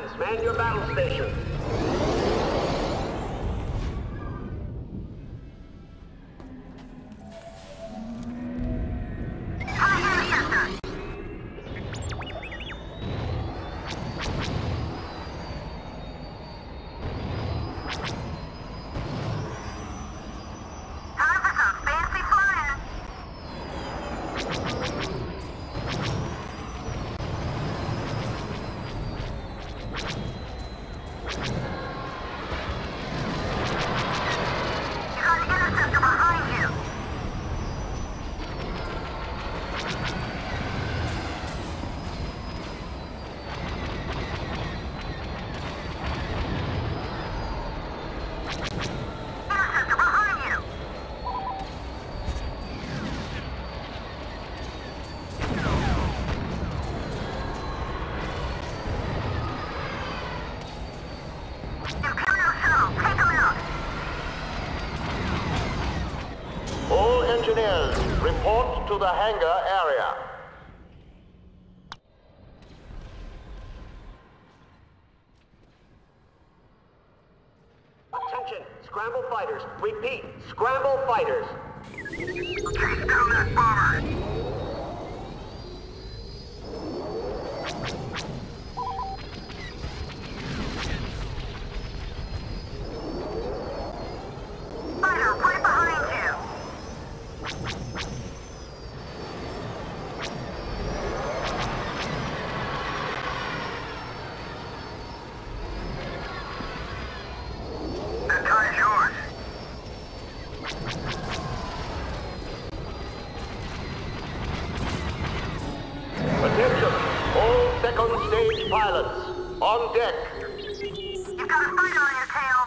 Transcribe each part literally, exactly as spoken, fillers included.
hands, man your battle station. Engineers, report to the hangar area. Attention, scramble fighters. Repeat, scramble fighters. Chase down that bomber. Second stage pilots, on deck. You've got a fighter on your tail.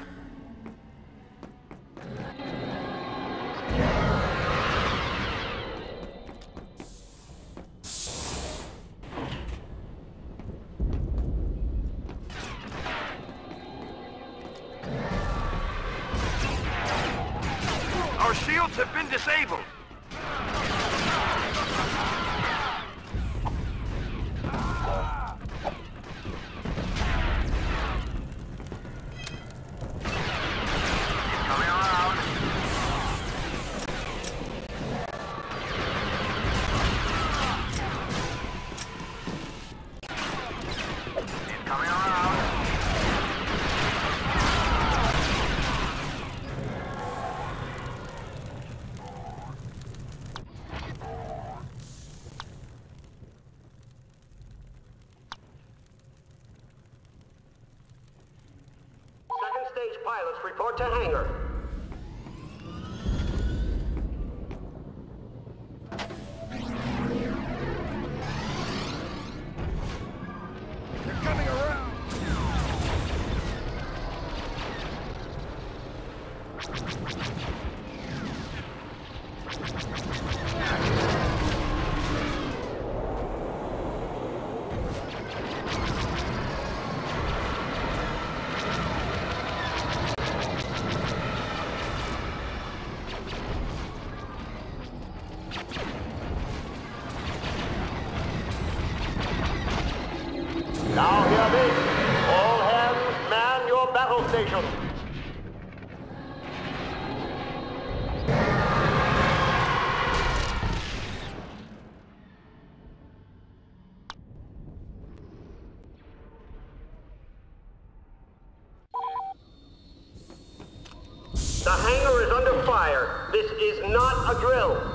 Our shields have been disabled. Stage pilots report to hangar. They're coming around. Now hear me. All hands, man your battle station. The hangar is under fire. This is not a drill.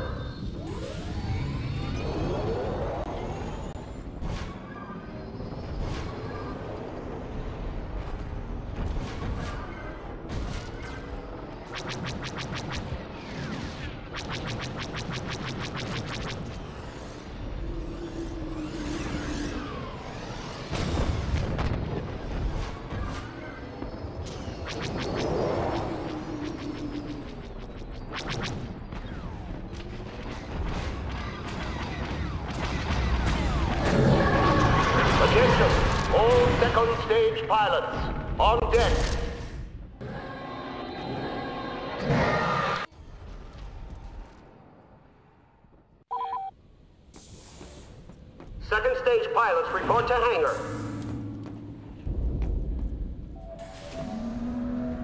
Attention, all second stage pilots, on deck. Second stage pilots report to hangar.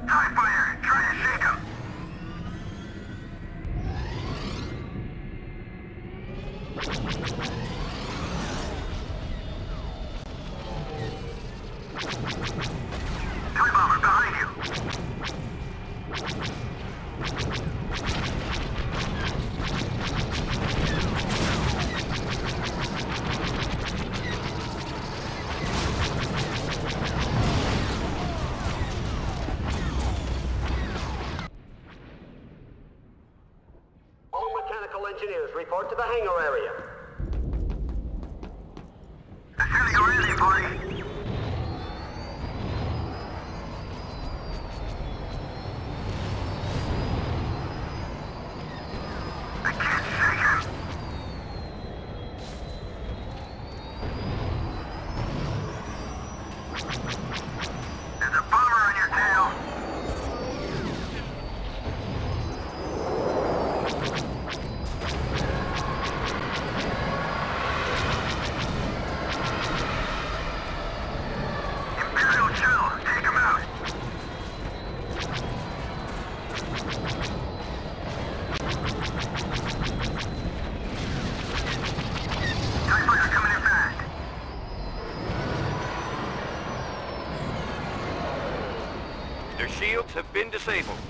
TIE fighter, try to shake him. TIE bomber behind you. All mechanical engineers report to the hangar area. Assuming you're ready, buddy. I can't shake him. There's a bomber on your tail. Imperial chill, take him out. TIE fighter coming in fast. Their shields have been disabled.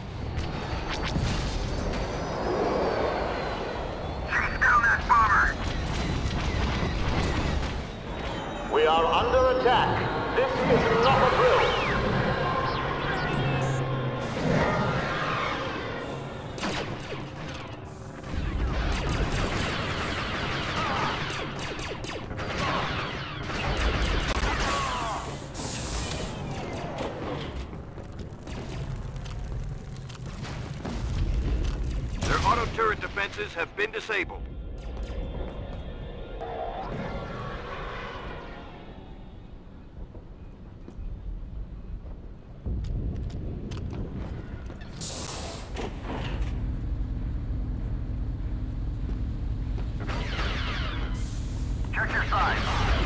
Chase down that bomber. We are under attack. This is not a drill. Their auto turret defenses have been disabled. Check your side.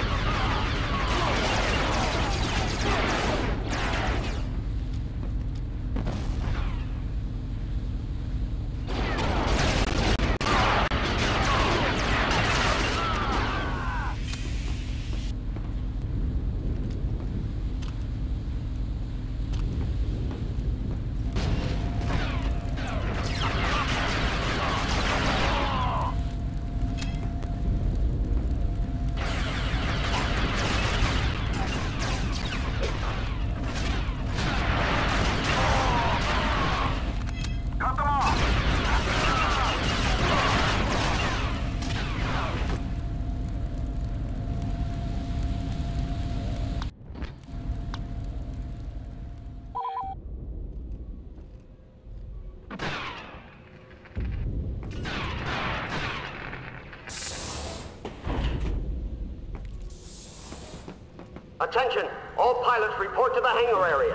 Cut them off. Attention! All pilots report to the hangar area.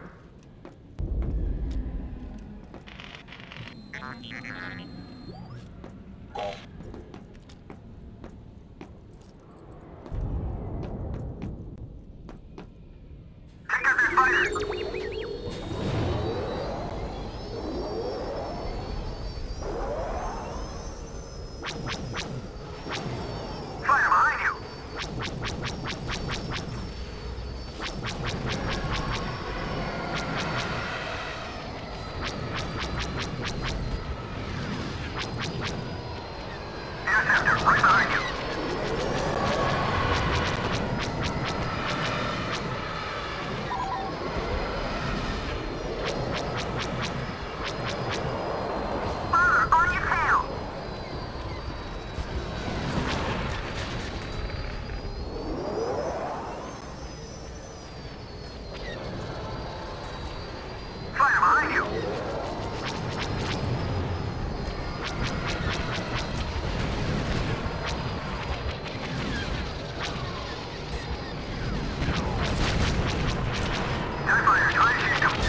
Take out that fighter. Fighter behind you. Interceptor, right behind you. Bomber, on your tail. Fighter behind you. TIE fighter, try to shake him.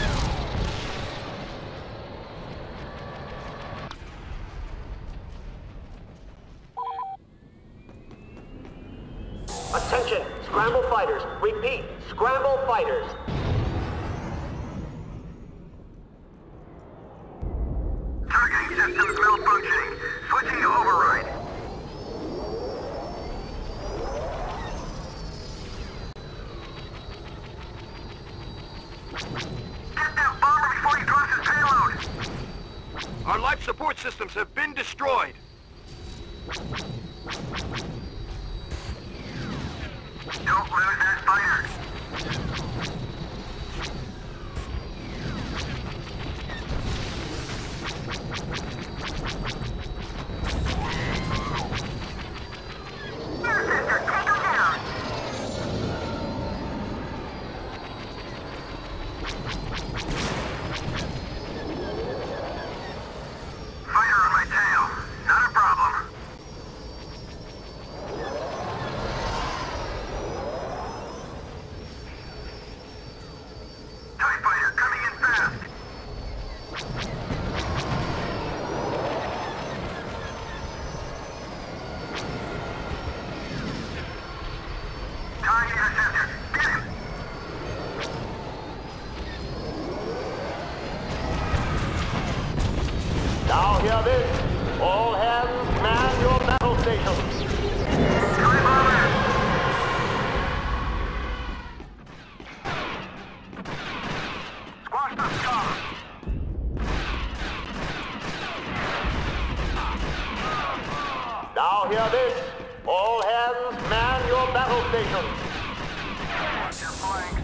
Attention! Scramble fighters. Repeat, scramble fighters. Get that bomber before he drops his payload! Our life support systems have been destroyed. Don't lose that fighter! Interceptor, take him down! Fighter on my tail. Not a problem. TIE fighter coming in fast. TIE interceptor, get him! Now hear this. All hands man your battle stations. TIE bomber! Squash the scum! Now hear this. All hands man your battle stations. Watch your flanks.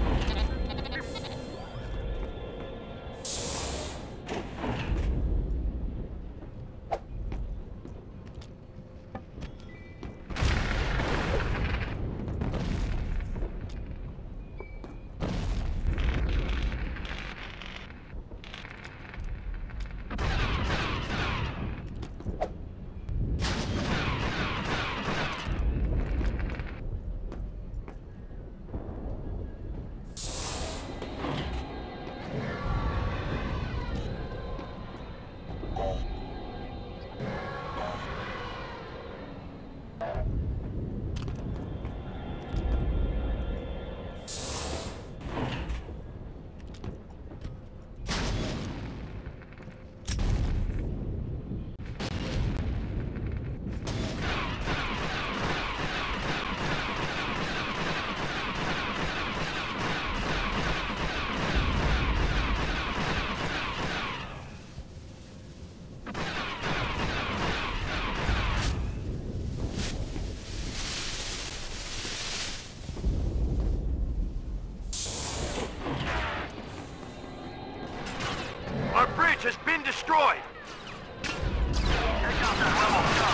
Our bridge has been destroyed. Take out that rebel scum!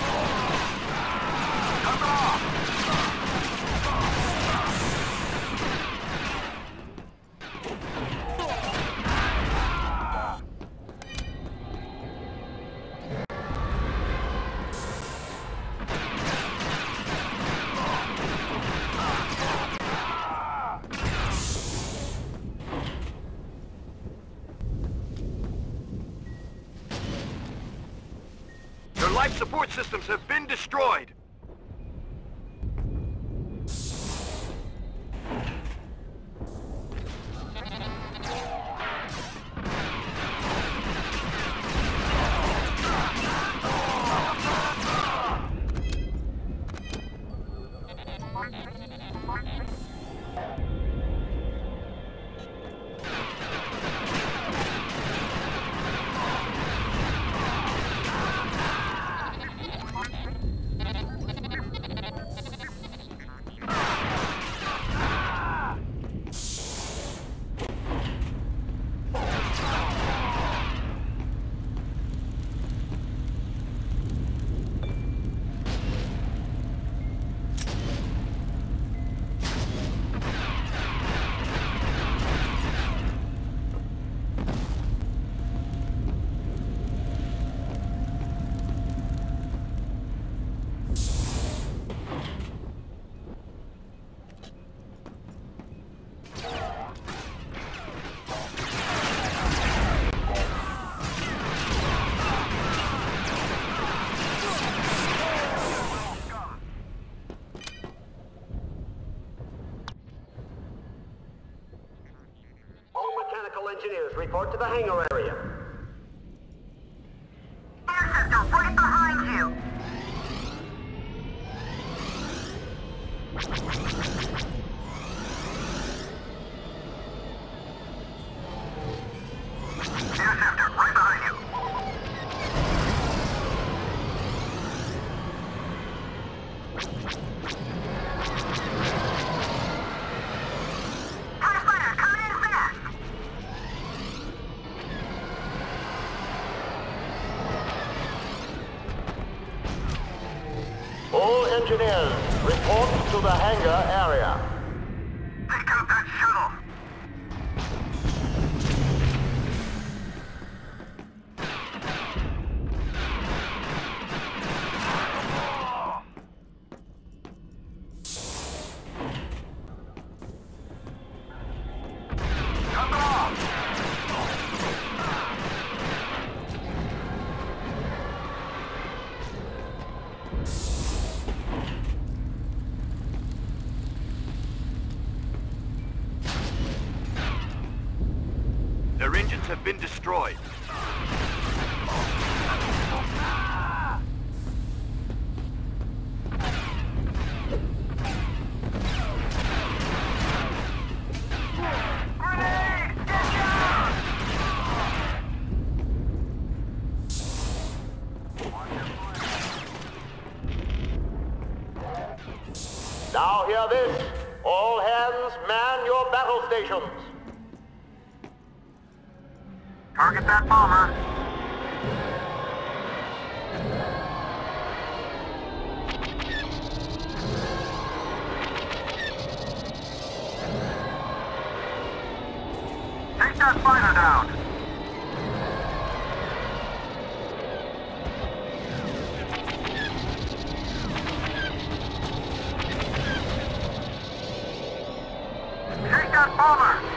Cut them off! Your life support systems have been destroyed. engineers report to the hangar area. Interceptor right behind you! engineers, report to the hangar area. Take out that shuttle. Cut them off. Their engines have been destroyed. Grenade! Get down! Now hear this. All hands man your battle stations. Target that bomber. Take that fighter down. Take that bomber.